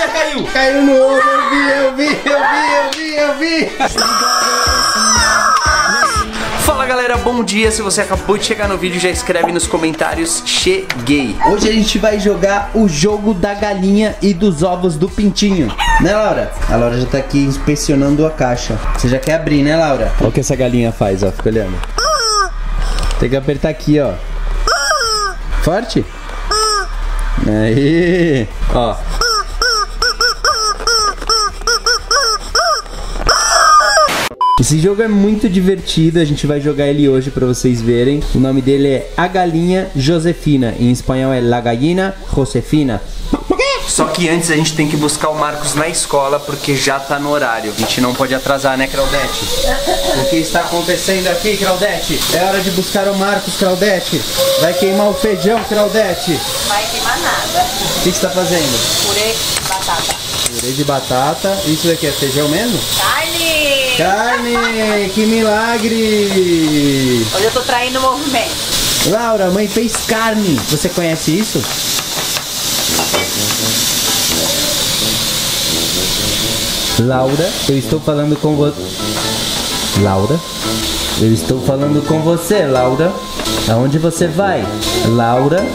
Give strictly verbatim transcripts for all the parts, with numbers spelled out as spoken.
já caiu. Caiu no ovo, eu vi, eu vi, eu vi, eu vi, eu vi. Fala galera, bom dia. Se você acabou de chegar no vídeo, já escreve nos comentários cheguei. Hoje a gente vai jogar o jogo da galinha e dos ovos do pintinho. Né, Laura? A Laura já tá aqui inspecionando a caixa. Você já quer abrir, né, Laura? Olha o que essa galinha faz, ó. Fica olhando. Tem que apertar aqui, ó. Forte? Aí, ó. Esse jogo é muito divertido, a gente vai jogar ele hoje pra vocês verem. O nome dele é A Galinha Josefina, em espanhol é La Gallina Josefina. Só que antes a gente tem que buscar o Marcos na escola, porque já tá no horário. A gente não pode atrasar, né, Claudete? O que está acontecendo aqui, Claudete? É hora de buscar o Marcos, Claudete. Vai queimar o feijão, Claudete. Vai queimar nada. O que você tá fazendo? Purê de batata. Purê de batata. Isso daqui é feijão mesmo? Carne! Carne! Que milagre! Hoje eu tô traindo o movimento. Laura, a mãe fez carne. Você conhece isso? Laura, eu estou falando com você. Laura, eu estou falando com você, Laura. Aonde você vai? Laura?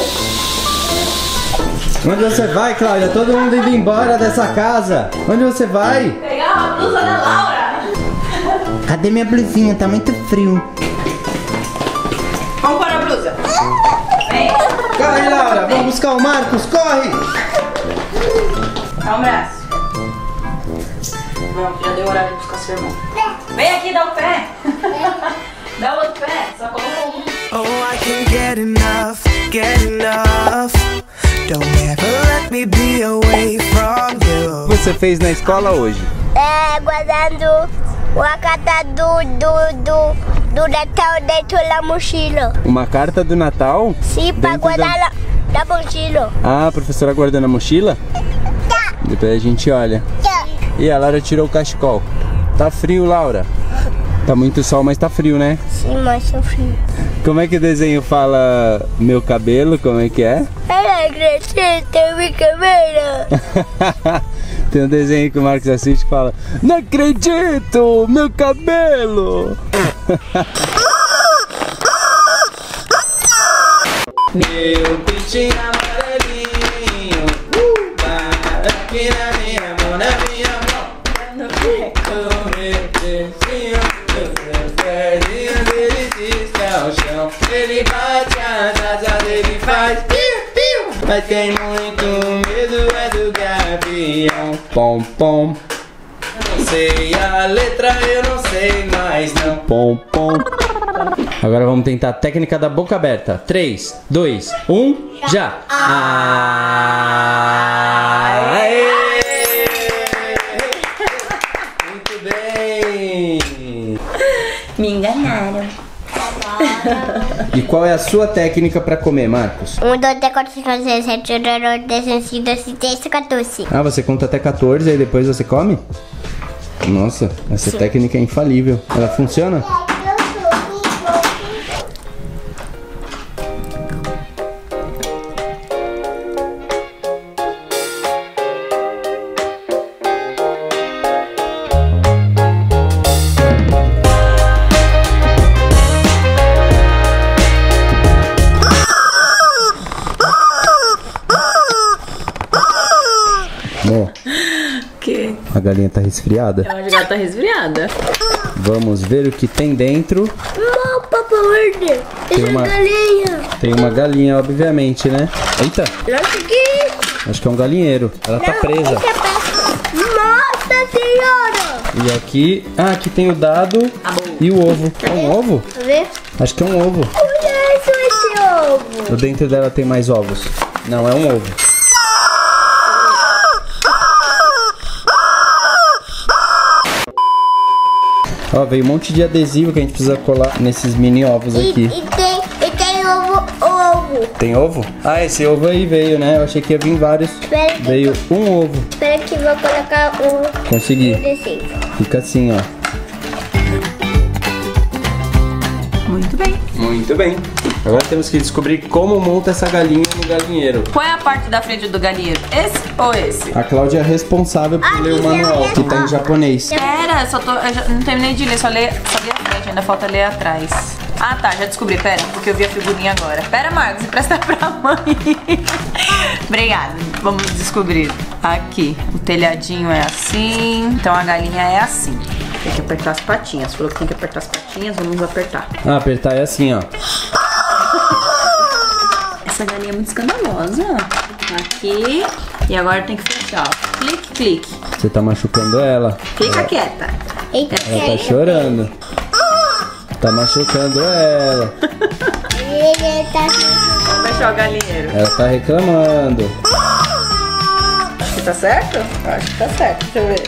Onde você vai, Cláudia? Todo mundo indo embora dessa casa. Onde você vai? Pegar a blusa da Laura. Cadê minha blusinha? Tá muito frio. Vamos pôr a blusa. Vem. Corre, Laura. Vamos buscar o Marcos. Corre. Dá um braço. Vamos, já deu horário de buscar seu irmão. Vem aqui, dá o pé. Dá o outro pé. Só colocou um. Oh, I can get enough, get enough. Don't ever let me be away from you. O que você fez na escola hoje? É, guardando a carta do, do, do, do Natal dentro da mochila. Uma carta do Natal? Sim, pra Dentro guardar da... na, na mochila. Ah, a professora guardou na mochila? Tá. Depois a gente olha. Tá. E a Laura tirou o cachecol. Tá frio, Laura? Tá muito sol, mas tá frio, né? Sim, mas tô frio. Como é que o desenho fala meu cabelo? Como é que é? Ela acredita, minha câmera. Tem um desenho que o Marcos assiste que fala: não acredito, meu cabelo. Meu pintinho amarelinho, uh, para aqui na minha mão, na minha mão. O meu pintinho, os perninhos dele cisca ao chão. Ele bate as asas, ele faz piu, piu. Mas tem muito medo é do gavião. Pom, pom. Eu não sei a letra, eu não sei mais não. Pom, pom. Agora vamos tentar a técnica da boca aberta. três, dois, um, já! Ah, aê! Muito bem! Me enganaram. E qual é a sua técnica para comer, Marcos? Um, dois, três, quatro, cinco, seis, sete, oito, nove, dez, onze, doze, treze, quatorze. Ah, você conta até quatorze e depois você come? Nossa, essa Sim. técnica é infalível. Ela funciona? Amor, Que? a galinha tá resfriada. Eu acho que ela tá resfriada. Vamos ver o que tem dentro. Não, papai, Tem essa uma- galinha. Tem uma galinha, obviamente, né? Eita, Nossa, que... acho que é um galinheiro. Ela tá presa. Esse é pra... Nossa senhora! E aqui... Ah, aqui tem o dado e o ovo. É um ovo? Tá vendo? Acho que é um ovo. Olha isso, esse ovo. O dentro dela tem mais ovos. Não, é um ovo. Ó, veio um monte de adesivo que a gente precisa colar nesses mini ovos E, aqui. e tem, e tem ovo, ovo. Tem ovo? Ah, esse ovo aí veio, né? Eu achei que ia vir vários. Espera que, Veio um ovo. espera que vou colocar um Consegui. adesivo. Fica assim, ó. Muito bem. Muito bem. Agora temos que descobrir como monta essa galinha no galinheiro. Qual é a parte da frente do galinheiro? Esse ou esse? A Cláudia é responsável por ler o manual, que tá em japonês. Pera, eu só tô. Eu já não terminei de ler, só, ler, só li a frente, ainda falta ler atrás. Ah tá, já descobri, pera, porque eu vi a figurinha agora. Pera, Marcos, empresta pra mãe. Obrigada, vamos descobrir. Aqui, o telhadinho é assim, então a galinha é assim. Tem que apertar as patinhas, falou que tem que apertar as patinhas, vamos apertar. Ah, apertar é assim, ó. Essa galinha é muito escandalosa. Aqui, e agora tem que fechar, ó. Clique, clique. Você tá machucando ela. Fica quieta. Eita, Ela tá chorando. Tá machucando ela. Ele tá... Vamos fechar o galinheiro. Ela tá reclamando. Acho que tá certo? Eu acho que tá certo, deixa eu ver.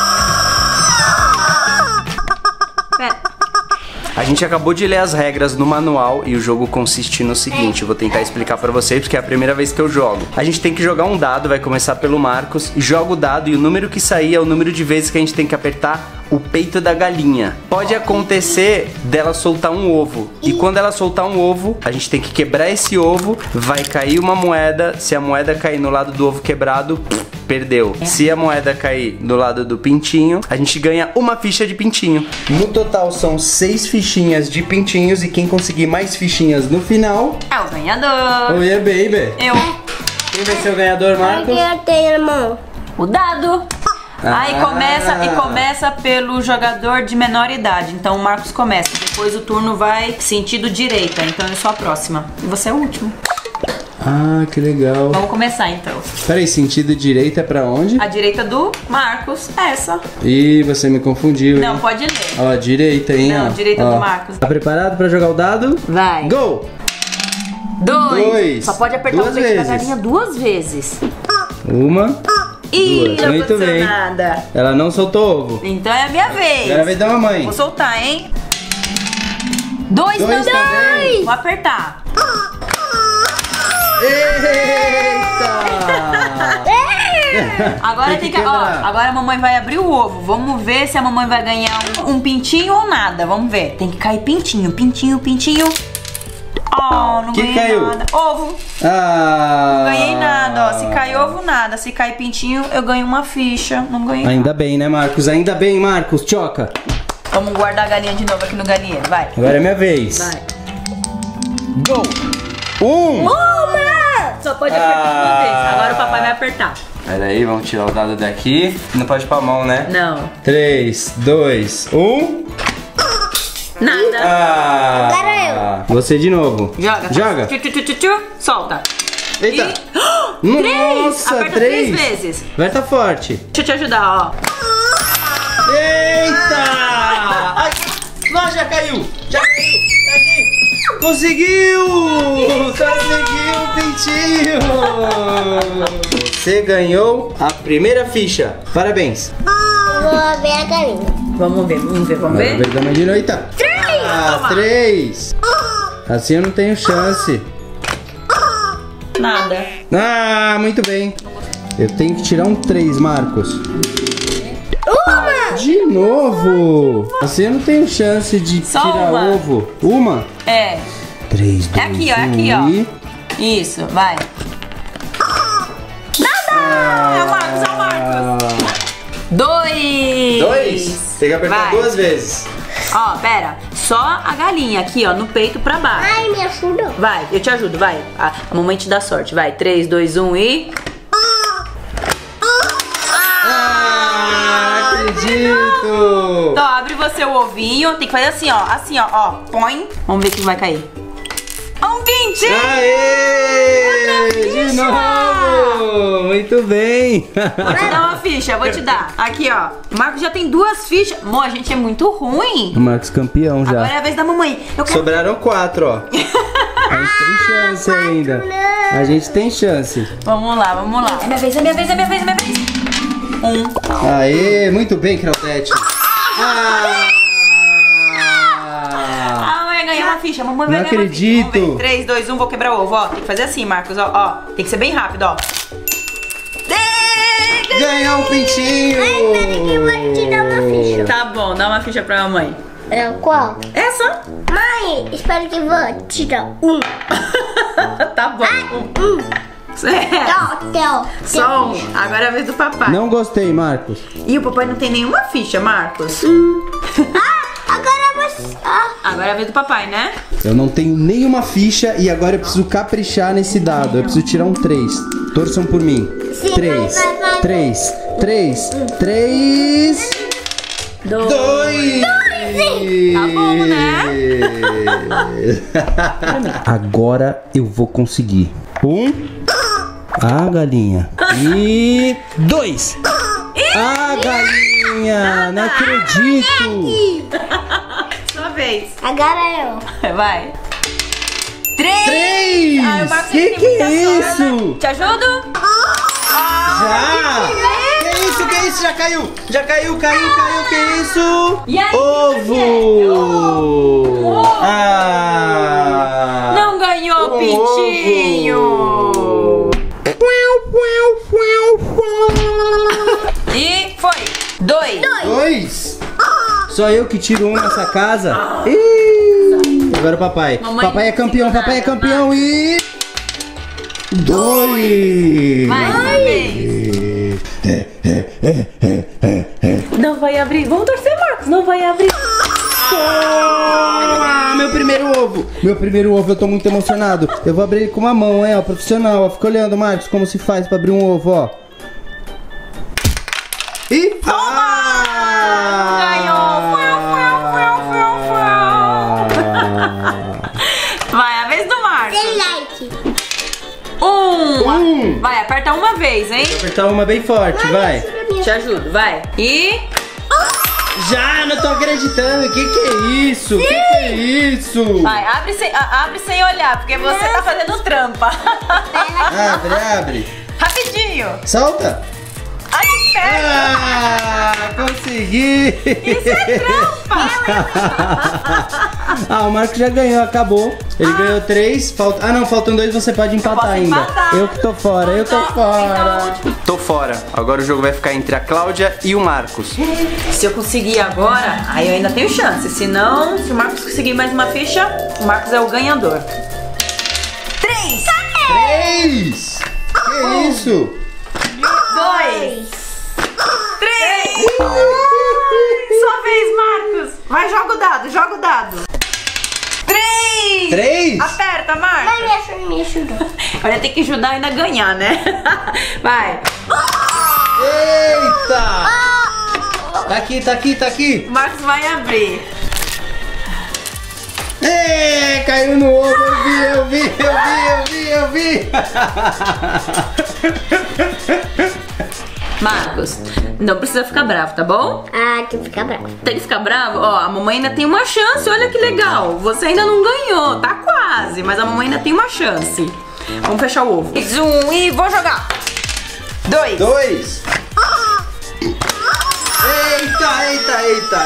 Pera. A gente acabou de ler as regras no manual e o jogo consiste no seguinte, eu vou tentar explicar pra vocês porque é a primeira vez que eu jogo. A gente tem que jogar um dado, vai começar pelo Marcos, joga o dado e o número que sair é o número de vezes que a gente tem que apertar o peito da galinha. Pode acontecer dela soltar um ovo. E quando ela soltar um ovo, a gente tem que quebrar esse ovo, vai cair uma moeda, se a moeda cair no lado do ovo quebrado, pff, perdeu. Se a moeda cair do lado do pintinho, a gente ganha uma ficha de pintinho. No total são seis fichinhas de pintinhos e quem conseguir mais fichinhas no final... É o ganhador. Oh yeah, baby! Eu. Quem vai ser o ganhador, Marcos? eu tenho, irmão. O dado. Ah. Aí começa, e começa pelo jogador de menor idade. Então o Marcos começa. Depois o turno vai sentido direita. Então eu sou a próxima. E você é o último. Ah, que legal. Vamos começar então. Peraí, sentido direita é pra onde? A direita do Marcos, essa. Ih, você me confundiu, hein? Não, pode ler. Ó, direita, hein? Não, ó. direita Ó. do Marcos. Tá preparado pra jogar o dado? Vai. Go! Dois. Dois. Só pode apertar Duas o peito da vezes. galinha duas vezes. Uma. Ih, Duas. não Muito aconteceu bem. nada. Ela não soltou ovo. Então é a minha vez. Agora vai dar uma mãe. Vou soltar, hein? Dois, Dois também. também. Vou apertar. Eita! Agora Tem tem que que, ó, quebrar. agora a mamãe vai abrir o ovo. Vamos ver se a mamãe vai ganhar um, um pintinho ou nada. Vamos ver. Tem que cair pintinho, pintinho, pintinho. Oh, não Que ganhei caiu? nada. Ovo. Ah! Não ganhei nada, ó. Se cair ovo, nada. Se cair pintinho, eu ganho uma ficha. Não ganhei nada. Ainda bem, né, Marcos? Ainda bem, Marcos. Choca. Vamos guardar a galinha de novo aqui no galinheiro. Vai. Agora é minha vez. Vai. Go! Um! Só pode apertar uma Ah. vez. Agora o papai vai apertar. Pera aí, vamos tirar o dado daqui. Não pode pôr a mão, né? Não. três, dois, um. Nada. Ah! Agora Você de novo. Joga. Joga. Tchu, tchu, tchu, tchu, tchu. Solta. Eita! E... Três. Nossa, Aperta três. três vezes. Vai tá forte. Deixa eu te ajudar, ó. Eita! Ai, nossa, já caiu! Já caiu! Tá aqui! Conseguiu! Conseguiu, pintinho! Você ganhou a primeira ficha. Parabéns! Vou ver a galinha. Vamos ver, vamos ver, vamos Agora ver. vai dar uma de noite. Três! Ah, Toma. três! Assim eu não tenho chance. Nada. Ah, muito bem. Eu tenho que tirar um três, Marcos. Uma! De novo! Assim eu não tenho chance de Só tirar uma. ovo. Uma? É. Três, dois, É aqui, ó, é um aqui, ó. e... Isso, vai. Nada! É o Marcos, é o Marcos. Dois. Dois? Tem que apertar Vai. duas vezes. Ó, pera. Só a galinha aqui, ó, no peito pra baixo. Ai, me ajuda. Vai, eu te ajudo, vai. A, a mamãe te dá sorte. Vai, três, dois, um e... Ah, não acredito! Então, abre você o ovinho. Tem que fazer assim, ó. Assim, ó, ó. Põe. Vamos ver o que vai cair. Um pintinho! Aê! De ficha! novo! Muito bem! Vou te dar uma ficha, vou te dar. Aqui, ó. O Marcos já tem duas fichas. Mo, a gente é muito ruim. O Marcos campeão já. Agora é a vez da mamãe. Eu quero... Sobraram quatro, ó. A gente tem chance ainda. A gente tem chance. Vamos lá, vamos lá. É minha vez, é minha vez, é minha vez, é minha vez. Um. Aê, muito bem, Claudete. Ah! Ah, mãe, ganhei uma ficha. Mamãe vai Não ganhar uma ficha. Vamos acredito. ver. três, dois, um, vou quebrar o ovo, ó. Tem que fazer assim, Marcos, ó. ó. Tem que ser bem rápido, ó. Ganhou um pintinho! Ai, peraí que eu vou te dar uma ficha. Tá bom, dá uma ficha pra mamãe. É, qual? Essa? Mãe, espero que vou tirar um. Tá bom. Um. É. Tchau, tchau. Só um. Agora é a vez do papai. Não gostei, Marcos. E o papai não tem nenhuma ficha, Marcos. Ah, agora você. Ah, Agora é a vez do papai, né? Eu não tenho nenhuma ficha e agora eu preciso caprichar nesse dado. Eu preciso tirar um três. Torçam por mim. Sim, três, vai, vai, vai. três, três, três, Dois. dois. Tá bom, né? Agora eu vou conseguir. Um. Ah, galinha. E dois. Ah, galinha. Não acredito. Sua vez. agora eu. Vai. Três. Três. Ai, o Marcos Que tem que muita é sorte, isso? né? Te ajudo? Já! Que isso, que isso? Já caiu! Já caiu, caiu, caiu, que isso? E aí, Ovo! Ovo! Ah! Não ganhou, Um pintinho. E foi. Dois. Dois! Só eu que tiro um nessa casa? Ih, agora o papai. Mamãe Papai é não campeão, conseguiu papai é nada, campeão e... Dois! Mais uma vez. Não vai abrir. Vamos torcer, Marcos. Não vai abrir. Ah, meu primeiro ovo! Meu primeiro ovo, eu tô muito emocionado. Eu vou abrir ele com uma mão, hein, ó, profissional. Ó. Fica olhando, Marcos, como se faz pra abrir um ovo, ó. E... Ah! Vai, a vez do Marcos. Tem like. Um. Um. Vai, aperta uma vez, hein? Apertar uma bem forte, vai. Te ajudo, vai. E... Já, não tô acreditando. Que que é isso? Que que é isso? Vai, abre sem, a- abre sem olhar, porque você tá fazendo trampa. Abre, abre. Rapidinho. Solta. Ai, que perto. Ah, consegui. Isso é trampa. Ah, o Marcos já ganhou, acabou. Ele ganhou três. Falta... Ah, não, faltam dois, você pode empatar posso ainda. empatar. Eu que tô fora, eu tô Então, fora. então- Tô fora. Agora o jogo vai ficar entre a Cláudia e o Marcos. Se eu conseguir agora, aí eu ainda tenho chance. Se não, se o Marcos conseguir mais uma ficha, o Marcos é o ganhador. Três. Três. Que isso? Dois. Três. Sua vez, Marcos. Vai, joga o dado, joga o dado. Três. Três? Aperta, Marcos. Vai, me ajuda, me ajuda. Olha, tem que ajudar e ainda ganhar, né? Vai. Eita! Tá aqui, tá aqui, tá aqui. O Marcos vai abrir. É, caiu no ovo, eu vi, eu vi, eu vi, eu vi, eu vi. Marcos, não precisa ficar bravo, tá bom? Ah, que fica bravo. Tem que ficar bravo? Ó, a mamãe ainda tem uma chance, olha que legal. Você ainda não ganhou, tá quase, mas a mamãe ainda tem uma chance. Vamos fechar o ovo. Um e vou jogar. Dois. Dois. Eita, eita, eita,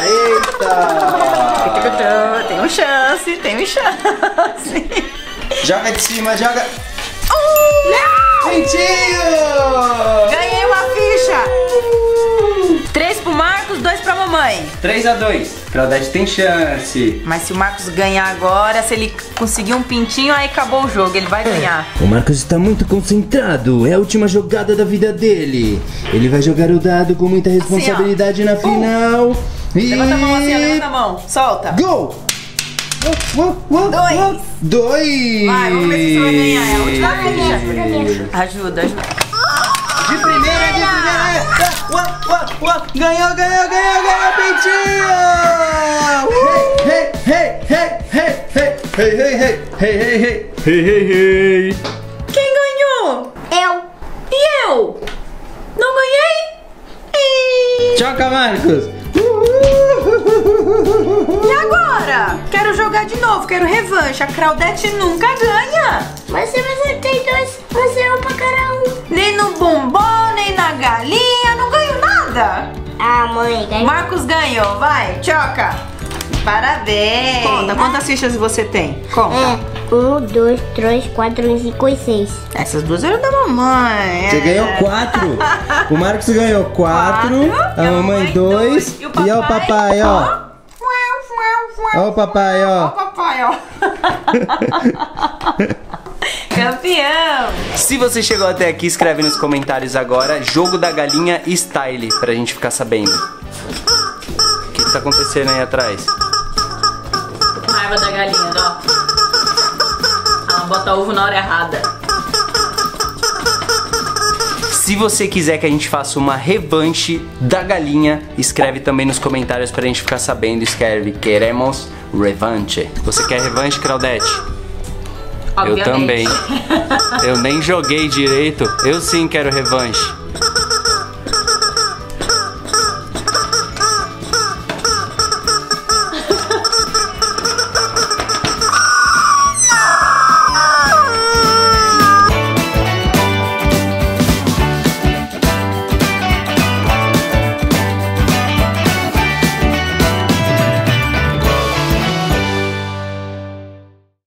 eita. Tem uma chance, tem uma chance. Joga de cima, joga. Não! Pintinho! Ganhei uma ficha. Três pro Marcos, dois pra mamãe. três a dois. Claudete tem chance. Mas se o Marcos ganhar agora, se ele conseguir um pintinho, aí acabou o jogo, ele vai ganhar. O Marcos está muito concentrado. É a última jogada da vida dele. Ele vai jogar o dado com muita responsabilidade na final. E... Levanta a mão assim, ó, levanta a mão. Solta. Gol! Uou, uou, Dois. uou. Dois! Vai, vamos ver se você vai ganhar. É a última Ai, me ajuda, me ajuda. Ajuda, ajuda. De primeira, de primeira! Uou, uou, uou. Ganhou, ganhou, ganhou, ganhou, Pintinho! Hey, hey, hey, hey, hey, hey, hey, hey, hey, hey, hey, hey, hey, hey. Quem ganhou? Eu. E eu? Não ganhei? Ih. Choca, Marcos! E agora? Quero jogar de novo, quero revanche. A Claudete nunca ganha. Mas se você tem dois, você é um pra cada um. Nem no bombom, nem na galinha. Não ganho nada. Ah, mãe, ganhei. Marcos ganhou, vai, choca. Parabéns. Conta, quantas fichas você tem? Conta. É, um, dois, três, quatro, cinco e seis. Essas duas eram da mamãe. Você é. ganhou quatro. O Marcos ganhou quatro. Quatro, A mamãe dois. E o E é o papai, ó. Uau, uau. Ó o papai, Ó ó. o papai, ó. Campeão! Se você chegou até aqui, escreve nos comentários agora jogo da galinha style pra gente ficar sabendo. O que, que tá acontecendo aí atrás? Tô com raiva da galinha, ó. Ela bota ovo na hora errada. Se você quiser que a gente faça uma revanche da galinha, escreve também nos comentários pra gente ficar sabendo. Escreve, queremos revanche. Você quer revanche, Claudete? Obviamente. Eu também. Eu nem joguei direito. Eu sim quero revanche.